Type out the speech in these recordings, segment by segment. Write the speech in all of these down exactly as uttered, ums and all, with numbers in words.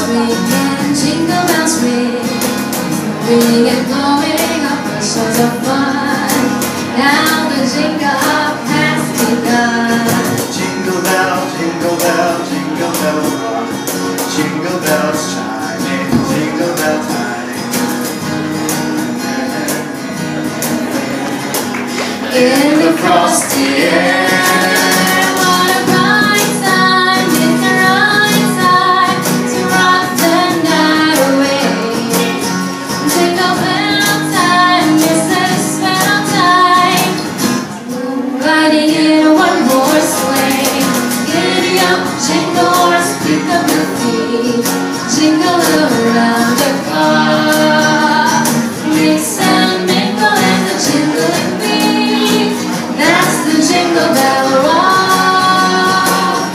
swinging, jingle bells ring, ring and blowing up the shows of fun. Now the jingle up has begun. Jingle bell, jingle bell, jingle bell rock, jingle bells chiming, jingle bell time. In the frosty air, what a bright time, it's the right time to rock the night away. Jingle bell time, it's the spell time, riding in a one-horse sleigh. Giddy up, jingle horse, pick up your feet, jingle around the clock. Mix and mingle and the jingling beat, that's the Jingle Bell Rock.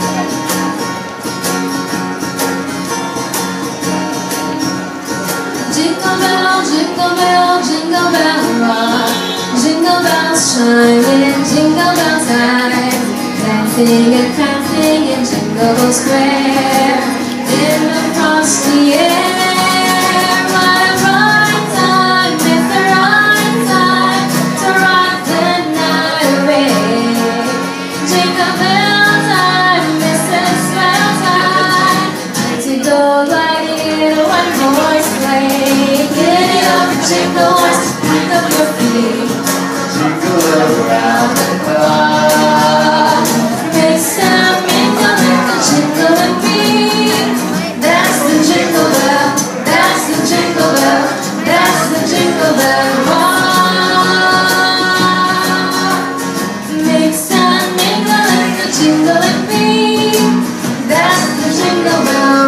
Jingle bell, jingle bell, jingle bell rock, jingle bells chiming, jingle bell time, dancing and prancing in Jingle Square. In the frosty air, what a bright time, it's the right time to rock the night away. Jingle bell time, it's the swell time to go riding in a one-horse sleigh. Giddy up, jingle horse, pick up your feet, Jingle around the clock. Mix and mingle with the jingling beat, that's the Jingle Bell, that's the Jingle Bell, that's the Jingle Bell Rock. Mix and mingle with the jingling beat, that's the Jingle Bell